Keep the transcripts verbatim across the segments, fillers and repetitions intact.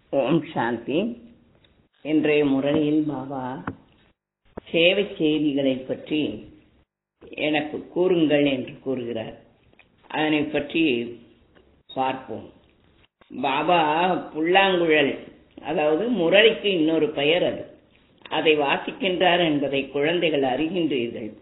ஓம் சாந்தி. இன்றைய முறையில் பாபா சேவை செய்திகளை பற்றி எனக்கு கூறுங்கள் என்று கூறுகிறார். அதனை பற்றி பார்ப்போம். பாபா புல்லாங்குழல், அதாவது முரளிக்கு இன்னொரு பெயர், அது அதை வாசிக்கின்றார் என்பதை குழந்தைகள் அறிகின்றீர்கள்.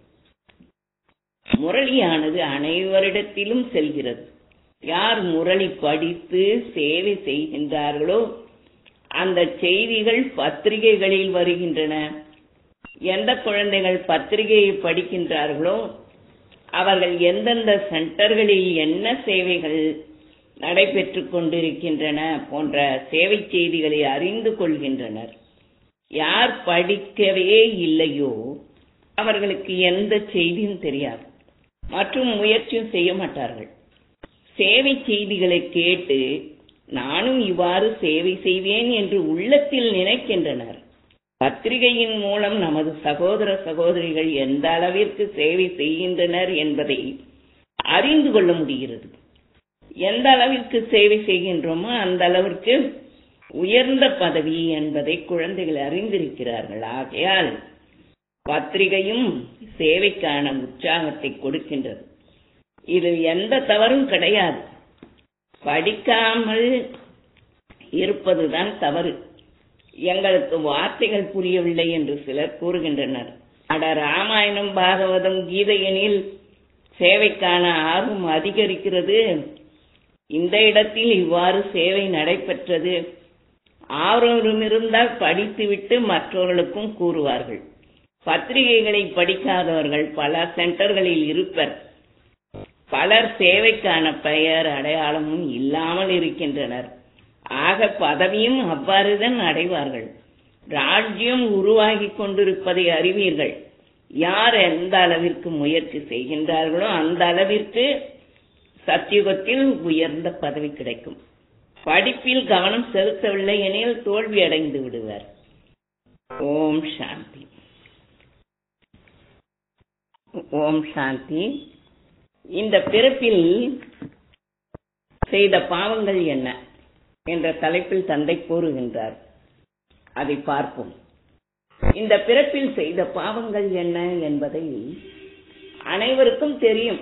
முரளியானது அனைவரிடத்திலும் செல்கிறது. யார் முரளி படித்து சேவை செய்கின்றார்களோ அந்த செய்திகள் பத்திரிகைகளில் வருகின்றன. எந்த குழந்தைகள் பத்திரிகையை படிக்கின்றார்களோ அவர்கள் எந்தெந்த சென்டர்களில் என்ன சேவைகள் நடைபெற்று கொண்டிருக்கின்றன போன்ற சேவை செய்திகளை அறிந்து கொள்கின்றனர். யார் படிக்கவே இல்லையோ அவர்களுக்கு எந்த செய்தியும் தெரியாது மற்றும் முயற்சியும் செய்ய மாட்டார்கள். சேவை செய்திகளை கேட்டு நானும் இவ்வாறு சேவை செய்வேன் என்று உள்ளத்தில் நினைக்கின்றனர். பத்திரிகையின் மூலம் நமது சகோதர சகோதரிகள் எந்த அளவிற்கு சேவை செய்கின்றனர் என்பதை அறிந்து கொள்ள முடிகிறது. எந்த அளவிற்கு சேவை செய்கின்றோமோ அந்த அளவிற்கு உயர்ந்த பதவி என்பதை குழந்தைகள் அறிந்திருக்கிறார்கள். ஆகையால் பத்திரிகையும் சேவைக்கான உற்சாகத்தை கொடுக்கின்றது. இது எந்த தவறும் கிடையாது. படிக்காமல் இருப்பதுதான் தவறு. எங்களுக்கு வார்த்தைகள் புரியவில்லை என்று சிலர் கூறுகின்றனர். அட, ராமாயணம் பாகவதம் கீதையெனில் சேவைக்கான ஆர்வம் அதிகரிக்கிறது. இந்த இடத்தில் இவ்வாறு சேவை நடைபெற்றது. ஆர்வம் இருந்தால் படித்துவிட்டு மற்றவர்களுக்கும் கூறுவார்கள். பத்திரிகைகளை படிக்காதவர்கள் பல சென்டர்களில் இருப்பர். பலர் சேவைக்கான பெயர் அடையாளமும் இல்லாமல் இருக்கின்றனர். ஆக பதவியும் அவ்வாறுதான் அடைவார்கள். ராஜ்யம் உருவாகி கொண்டிருப்பதை அறிவீர்கள். யார் எந்த அளவிற்கு முயற்சி செய்கின்றார்களோ அந்த அளவிற்கு சத்தியுகத்தில் உயர்ந்த பதவி கிடைக்கும். படிப்பில் கவனம் செலுத்தவில்லை எனில் தோல்வி அடைந்து விடுவார். ஓம் சாந்தி. ஓம் சாந்தி. இந்த பிறப்பில் செய்த பாவங்கள் என்ன என்ற தலைப்பில் தந்தை கூறுகின்றார். அதை பார்ப்போம். இந்த பிறப்பில் செய்த பாவங்கள் என்ன என்பதை அனைவருக்கும் தெரியும்.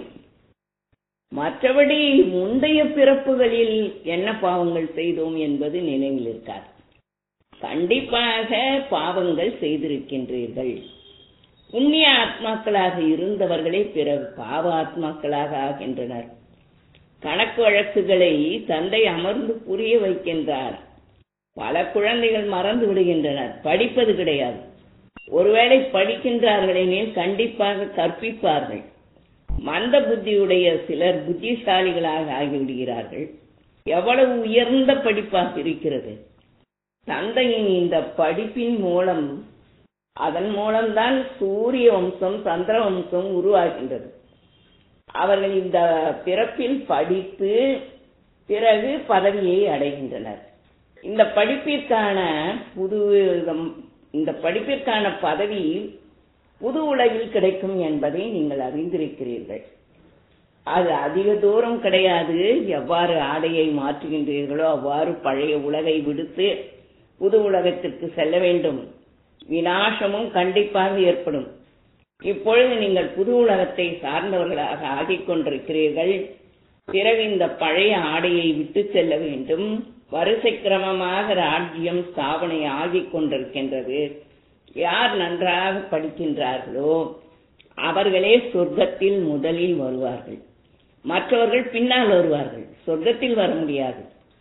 மற்றபடி முந்தைய பிறப்புகளில் என்ன பாவங்கள் செய்தோம் என்பது நினைவில் இருக்காது. கண்டிப்பாக பாவங்கள் செய்திருக்கின்றீர்கள். புண்ணிய ஆத்மாக்களாக இருந்தவர்களே பிறகு பாவ ஆத்மாக்களாக ஆகின்றனர். கணக்கு வழக்குகளை தந்தை அமர்ந்து புரிய வைக்கின்றார். பல குழந்தைகள் மறந்து விடுகின்றனர். படிப்பது கிடையாது. ஒருவேளை படிக்கின்றார்கள் எனில் கண்டிப்பாக கற்பிப்பார்கள். மந்த புத்தியுடைய சிலர் புத்திசாலிகளாக ஆகிவிடுகிறார்கள். எவ்வளவு உயர்ந்த படிப்பாக இருக்கிறது. தந்தையின் இந்த படிப்பின் மூலம், அதன் மூலம்தான் சூரிய வம்சம் சந்திர வம்சம் உருவாகின்றது. அவர்கள் இந்த பிறப்பில் படித்து பிறகு பதவியை அடைகின்றனர். இந்த படிப்பிற்கான புது இந்த படிப்பிற்கான பதவி புது உலகில் கிடைக்கும் என்பதை நீங்கள் அறிந்திருக்கிறீர்கள். அது அதிக தூரம் கிடையாது. எவ்வாறு ஆடையை மாற்றுகின்றீர்களோ அவ்வாறு பழைய உலகை விடுத்து புது உலகத்திற்கு செல்ல வேண்டும். விநாசமும் கண்டிப்பாக ஏற்படும். இப்பொழுது நீங்கள் புது உலகத்தை சார்ந்தவர்களாக ஆகிக் கொண்டிருக்கிறீர்கள். பிறகு இந்த பழைய ஆடையை விட்டு செல்ல வேண்டும். வரிசை கிரமமாக ராஜ்யம் ஸ்தாபனை ஆகிக் கொண்டிருக்கின்றது. யார் நன்றாக படிக்கின்றார்களோ அவர்களே சொர்க்கத்தில் முதலில் வருவார்கள். மற்றவர்கள் பின்னால் வருவார்கள். சொர்க்கத்தில் வர முடியாது.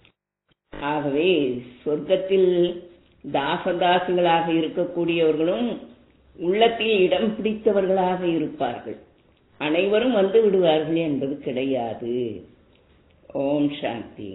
ஆகவே சொர்க்கத்தில் தாசதாசிகளாக இருக்கக்கூடியவர்களும் உள்ளத்தில் இடம் பிடித்தவர்களாக இருப்பார்கள். அனைவரும் வந்து விடுவார்கள் என்பது கிடையாது. ஓம் சாந்தி.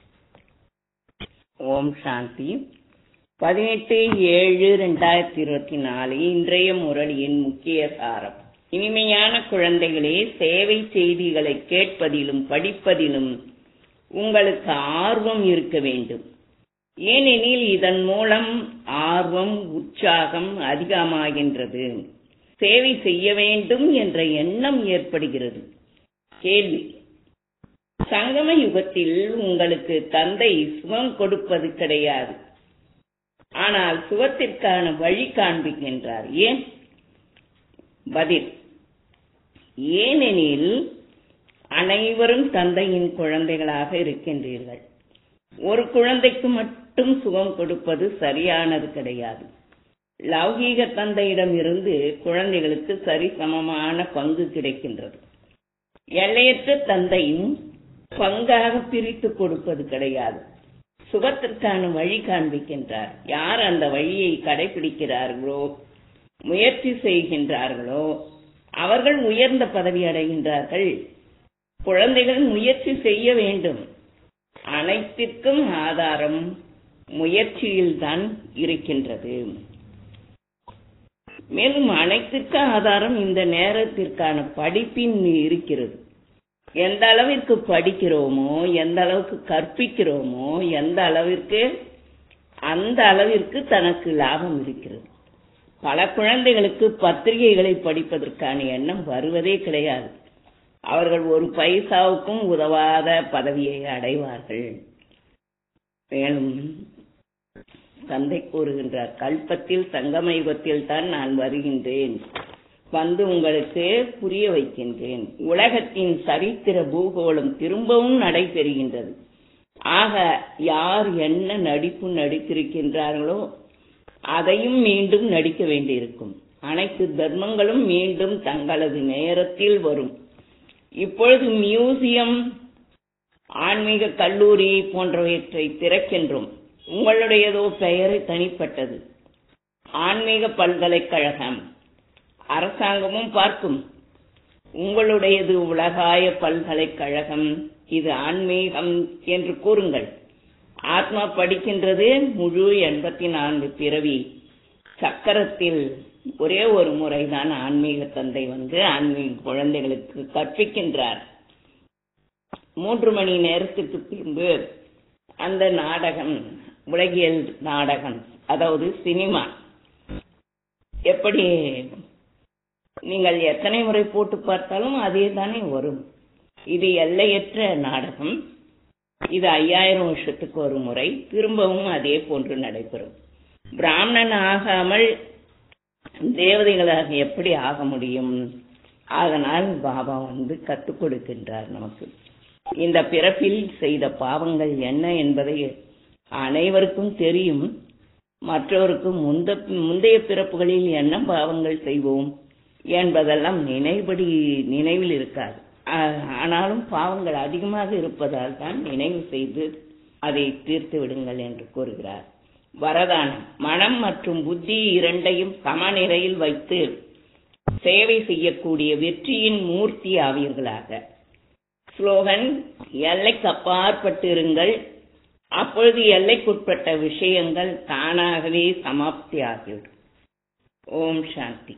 ஓம் சாந்தி. பதினெட்டு ஏழு இரண்டாயிரத்தி இருபத்தி நாலு இன்றைய முரளியின் முக்கிய சாரம். இனிமையான குழந்தைகளே, சேவை செய்திகளை கேட்பதிலும் படிப்பதிலும் உங்களுக்கு ஆர்வம் இருக்க வேண்டும். ஏனெனில் இதன் மூலம் ஆர்வம் உற்சாகம் அதிகமாகின்றது. சேவை செய்ய வேண்டும் என்ற எண்ணம் ஏற்படுகிறது. கேள்வி: சங்கம யுகத்தில் உங்களுக்கு தந்தை சுகம் கொடுப்பது கிடையாது, ஆனால் சுகத்திற்கான வழி காண்பிக்கின்றார். ஏன்? பதில்: ஏனெனில் அனைவரும் தந்தையின் குழந்தைகளாக இருக்கின்றீர்கள். ஒரு குழந்தைக்கு மட்டும் சுகம் கொடுப்பது சரியானது கிடையாது. லௌகீக தந்தையிடம் இருந்து குழந்தைகளுக்கு சரிசமமான பங்கு கிடைக்கின்றது. எல்லையற்ற தந்தையும் பங்காக பிரித்து கொடுப்பது கிடையாது. சுகத்திற்கான வழி காண்பிக்கின்றார். யார் அந்த வழியை கடைபிடிக்கிறார்களோ, முயற்சி செய்கின்றார்களோ, அவர்கள் உயர்ந்த பதவி அடைகின்றார்கள். குழந்தைகள் முயற்சி செய்ய வேண்டும். அனைத்திற்கும் ஆதாரம் முயற்சியில்தான் இருக்கின்றது. மேலும் அனைத்திற்கும் ஆதாரம் இந்த நேரத்திற்கான படிப்பின் இருக்கிறது. எந்த அளவிற்கு படிக்கிறோமோ, எந்த அளவுக்கு கற்பிக்கிறோமோ, எந்த அளவிற்கு அந்த அளவிற்கு தனக்கு லாபம் இருக்கிறது. பல குழந்தைகளுக்கு பத்திரிகைகளை படிப்பதற்கான எண்ணம் வருவதே கிடையாது. அவர்கள் ஒரு பைசாவுக்கும் உதவாத பதவியை அடைவார்கள். மேலும் தந்தை கூறுகின்றார், கல்பத்தில் சங்கம யுகத்தில் தான் நான் வருகின்றேன், வந்து உங்களுக்கு புரிய வைக்கின்றேன். உலகத்தின் சரித்திர பூகோளம் திரும்பவும் நடைபெறுகின்றது. ஆக யார் என்ன நடிப்பு நடித்திருக்கின்றார்களோ அதையும் மீண்டும் நடிக்க வேண்டியிருக்கும். அனைத்து தர்மங்களும் மீண்டும் தங்களது நேரத்தில் வரும். இப்பொழுது மியூசியம், ஆன்மீக கல்லூரி போன்றவற்றை திறக்கின்றோம். உங்களுடையதோ பெயரை தனிப்பட்டது. ஆன்மீக பல்கலைக்கழகம் அரசாங்கமும் பார்க்கும். உங்களுடையது உலகாய பல்கலைக்கழகம், இது ஆன்மீகம் என்று கூறுங்கள். ஆத்மா படிக்கின்றது முழு எண்பத்தி நான்கு பிறவி சக்கரத்தில். ஒரே ஒரு முறைதான் ஆன்மீக தந்தை வந்து ஆன்மீக குழந்தைகளுக்கு கற்பிக்கின்றார். மூன்று மணி நேரத்துக்கு பின்பு அந்த நாடகம், உலகியல் நாடகம், அதாவது சினிமா, எப்படி நீங்கள் எத்தனை முறை போட்டு பார்த்தாலும் அதே தானே வரும். இது எல்லையற்ற நாடகம். இது ஐயாயிரம் வருஷத்துக்கு ஒரு முறை திரும்பவும் அதே போன்று நடைபெறும். பிராமணன் ஆகாமல் தேவதைகளாக எப்படி ஆக முடியும்? அதனால் பாபா வந்து கற்றுக் கொடுக்கின்றார் நமக்கு. இந்த பிறப்பில் செய்த பாவங்கள் என்ன என்பதை அனைவருக்கும் தெரியும். மற்றவருக்கும் முந்த முந்தைய பிறப்புகளில் என்ன பாவங்கள் செய்வோம் என்பதெல்லாம் நினைவுபடி நினைவில் இருக்காது. ஆனாலும் பாவங்கள் அதிகமாக இருப்பதால் தான் நினைவு செய்து அதை தீர்த்து விடுங்கள் என்று கூறுகிறார். வரதானம்: மனம் மற்றும் புத்தி இரண்டையும் சமநிலையில் வைத்து சேவை செய்யக்கூடிய வெற்றியின் மூர்த்தி ஆவீர்களாக. ஸ்லோகன்: எல்லைக்கு அப்பாற்பட்டு இருங்கள், அப்பொழுது எல்லைக்குட்பட்ட விஷயங்கள் தானாகவே சமாப்தி ஆகிவிடும். ஓம் சாந்தி.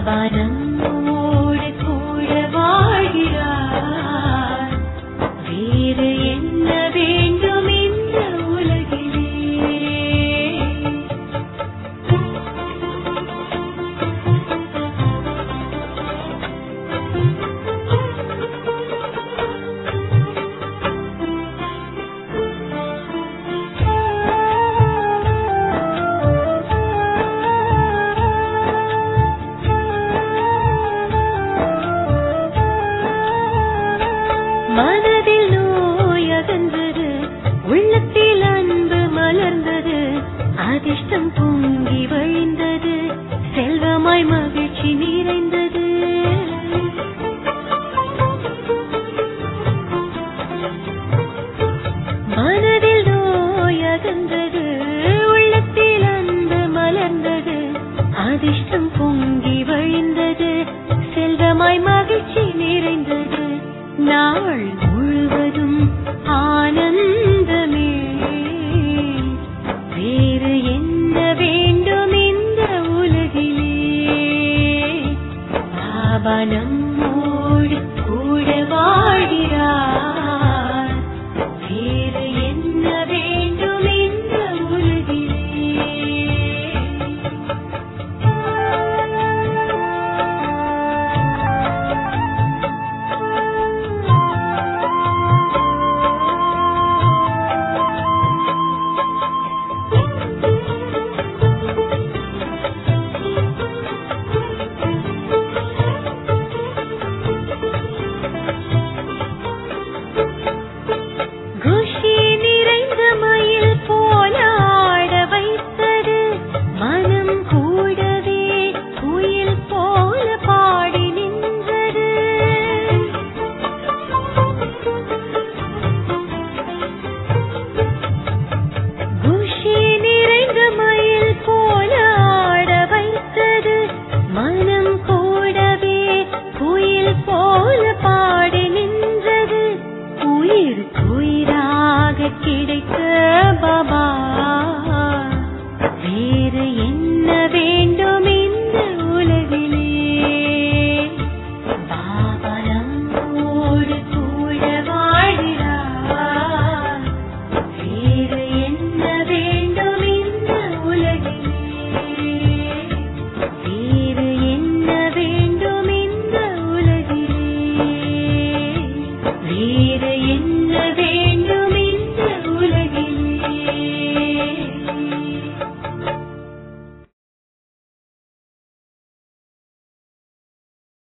பாபா நம்மோடு கூட வாழ்கிறார். வேறு என்ன வேண்டும் இந்த உலகிலே? மனதில் நோய் அகன்றது, உள்ளத்தில் அன்பு மலர்ந்தது, அதிர்ஷ்டம் பொங்கி வழிந்தது, செல்வமாய் மகிழ்ச்சி நிறைந்தது. மனதில் நோய் அகன்றது, உள்ளத்தில் அன்பு மலர்ந்தது, அதிர்ஷ்டம் பொங்கி வழிந்தது, செல்வமாய் மகிழ்ச்சி நிறைந்தது. நாள் முழுவதும் ஆனந்தமே, வேறு என்ன வேண்டும் இந்த உலகிலே? பாபா நம்மோடு